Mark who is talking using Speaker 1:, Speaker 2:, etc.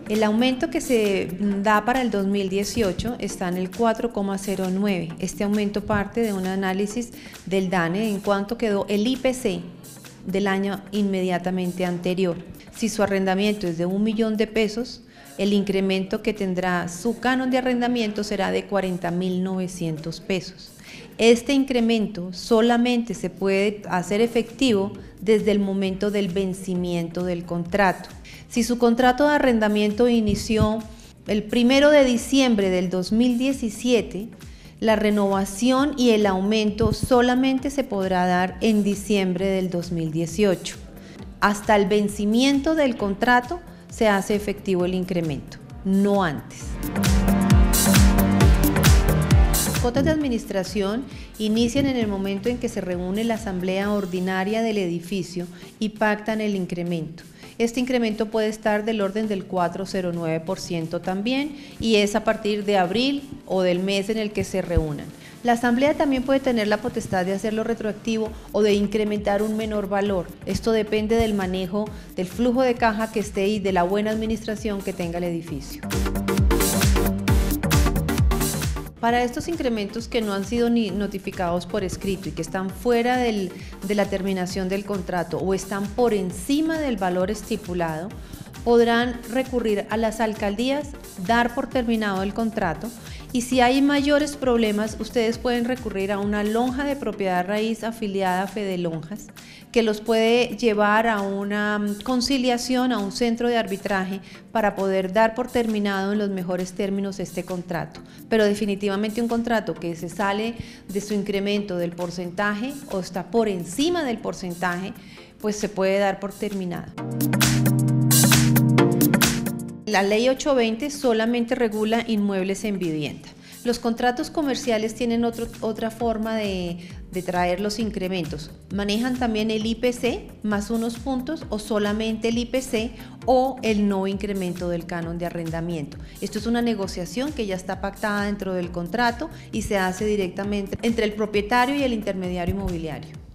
Speaker 1: El aumento que se da para el 2018 está en el 4,09. Este aumento parte de un análisis del DANE en cuanto quedó el IPC del año inmediatamente anterior. Si su arrendamiento es de 1 millón de pesos, el incremento que tendrá su canon de arrendamiento será de 40.900 pesos. Este incremento solamente se puede hacer efectivo desde el momento del vencimiento del contrato. Si su contrato de arrendamiento inició el 1 de diciembre del 2017, la renovación y el aumento solamente se podrá dar en diciembre del 2018. Hasta el vencimiento del contrato se hace efectivo el incremento, no antes. Las cuotas de administración inician en el momento en que se reúne la asamblea ordinaria del edificio y pactan el incremento. Este incremento puede estar del orden del 4,09% también y es a partir de abril o del mes en el que se reúnan. La asamblea también puede tener la potestad de hacerlo retroactivo o de incrementar un menor valor. Esto depende del manejo del flujo de caja que esté y de la buena administración que tenga el edificio. Para estos incrementos que no han sido ni notificados por escrito y que están fuera de la terminación del contrato o están por encima del valor estipulado, podrán recurrir a las alcaldías, dar por terminado el contrato y si hay mayores problemas, ustedes pueden recurrir a una lonja de propiedad raíz afiliada a Fedelonjas que los puede llevar a una conciliación, a un centro de arbitraje para poder dar por terminado en los mejores términos este contrato. Pero definitivamente un contrato que se sale de su incremento del porcentaje o está por encima del porcentaje, pues se puede dar por terminado. La ley 820 solamente regula inmuebles en vivienda. Los contratos comerciales tienen otra forma de traer los incrementos. Manejan también el IPC más unos puntos o solamente el IPC o el no incremento del canon de arrendamiento. Esto es una negociación que ya está pactada dentro del contrato y se hace directamente entre el propietario y el intermediario inmobiliario.